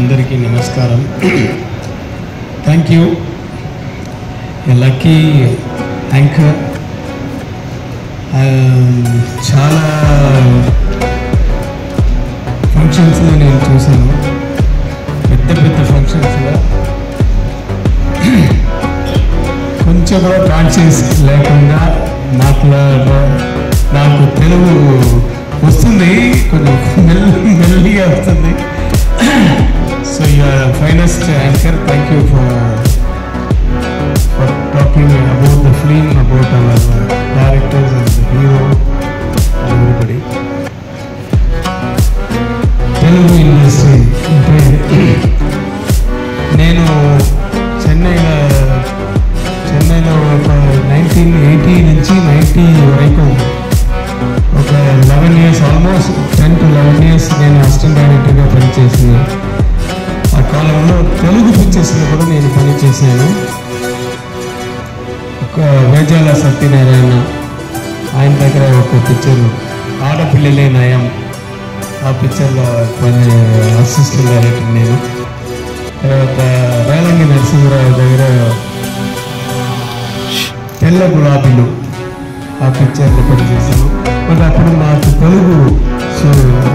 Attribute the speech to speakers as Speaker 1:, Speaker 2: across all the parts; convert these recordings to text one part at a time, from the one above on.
Speaker 1: అందరికీ నమస్కారం. Thank you Lucky anchor. చాలా ఫంక్షన్స్లో నేను చూశాను, పెద్ద పెద్ద ఫంక్షన్స్లో కొంచెం కూడా కాన్షియస్ లేకుండా నాకు తెలుగు వస్తుంది, కొంచెం మెల్లిగా వస్తుంది. So your finest anchor. Thank you for talking about the film, about our directors and the hero and everybody. Telugu industry అంటే నేను చెన్నైలో ఒక 1980 నుంచి 90 వరకు ఒక 11 years, ఆల్మోస్ట్ 10 to 11 years నేను అసిస్టెంట్ డైరెక్టర్గా పనిచేసిన ఆ కాలంలో తెలుగు పిక్చర్స్లో కూడా నేను పనిచేశాను. ఒక వేజాల సత్యనారాయణ ఆయన దగ్గర ఒక పిక్చర్ ఆడపిల్లలే నయం, ఆ పిక్చర్లో అసిస్టెంట్ డైరెక్టర్ నేను. తర్వాత వేలంగి నరసింహరావు దగ్గర తెల్ల గులాబీలు, ఆ పిక్చర్లో పనిచేశాను. బట్ అప్పుడు నాకు Telugu so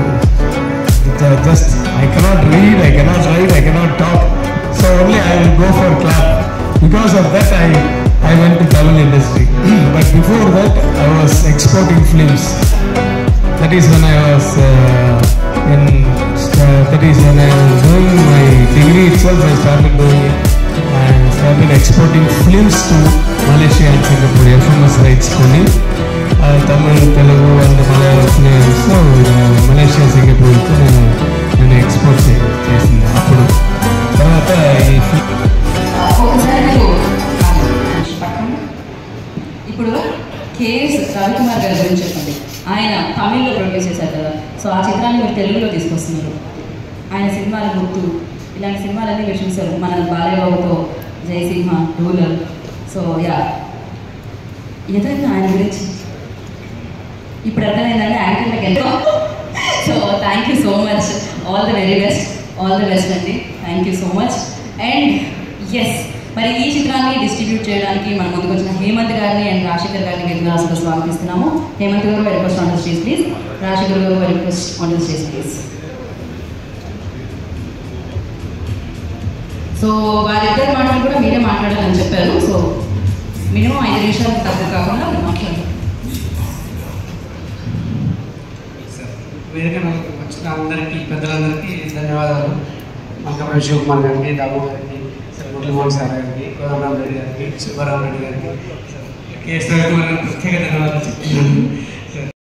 Speaker 1: just I cannot read, I cannot write, I cannot talk, so only I will go for clap. Because of that I went to Tamil industry. But before that I was exporting films. That is when I was doing my degree itself. I started doing it. I started exporting films to Malaysia and Singapore. FMS rights koni Tamil, Telugu and Malayalam films. So Malaysia, Singapore ku nenu export chesina. Appudu tarvata
Speaker 2: ఇప్పుడు K S Ravikumar గారి గురించి చెప్పండి. ఆయన తమిళ్లో produce చేశారు కదా, so ఆ చిత్రాన్ని మీరు తెలుగులో తీసుకొస్తున్నారు. ఆయన సినిమాల గుర్తు, ఇలాంటి సినిమాలన్నీ మీరు చూశారు. మన బాలయ్యబాబుతో జయసింహ, రూలర్. సో ఏదైనా ఆయన గురించి ఇప్పుడు అర్థమైందంటే యాంకర్లకు ఎంతో. So thank you so much, all the very best, all the best అండి. Thank you so much. And yes, మరి ఈ చిత్రాన్ని డిస్ట్రిబ్యూట్ చేయడానికి మన ముందుకు వచ్చిన హేమంత్ గారిని అండ్ రాజశేఖర్ గారిని వేదికగా అసలు స్వాగతిస్తున్నాము. హేమంత్ గారు request on the stage please. Rajasekhar గారు request on the stage please. So వారిద్దరు మాటలు కూడా మీరే మాట్లాడాలని చెప్పారు. సో మినిమం 5 నిమిషాలు తక్కువ కాకుండా మాట్లాడారు.
Speaker 3: వేదిక వచ్చిన అందరికీ, పెద్దలందరికీ ధన్యవాదాలు. మల్కాపల్లి శివకుమార్ గారికి, దాము గారికి, మురళీమోహన్ సార్ గారికి, కోదండరామ్ రెడ్డి గారికి, సుబ్బారావు రెడ్డి గారికి, కేఎస్ రవికుమార్ గారికి ప్రత్యేక ధన్యవాదాలు చెప్తున్నాను.